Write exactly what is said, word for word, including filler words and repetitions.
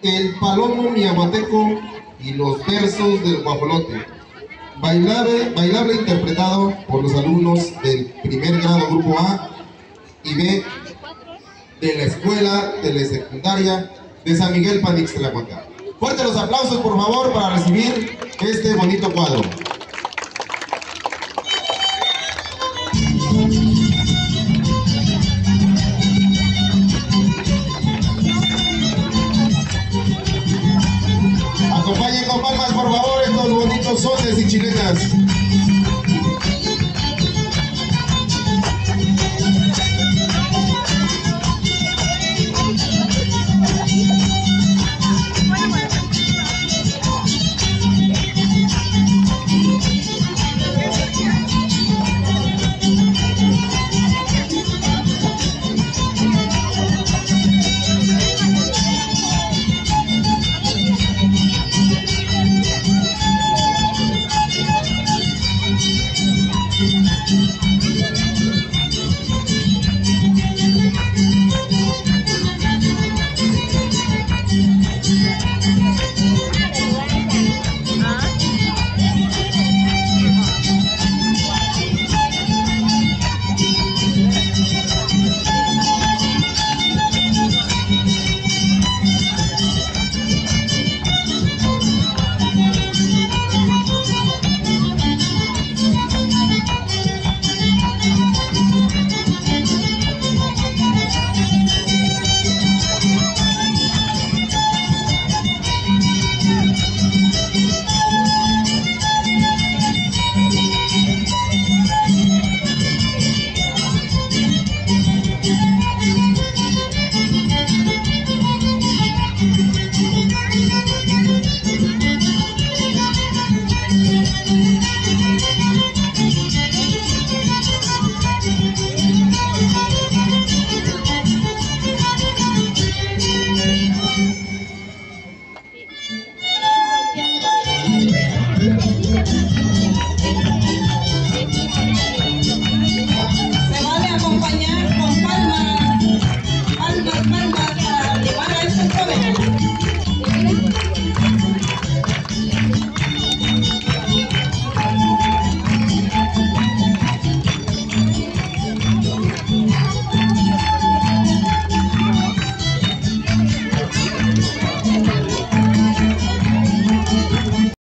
El Palomo Miahuateco y los versos del guajolote. Bailable, bailable interpretado por los alumnos del primer grado grupo A y B de la escuela telesecundaria de San Miguel Panixtlahuacán. Fuerte los aplausos, por favor, para recibir este bonito cuadro. Acompañen con palmas, por favor, estos bonitos sones y chilenas.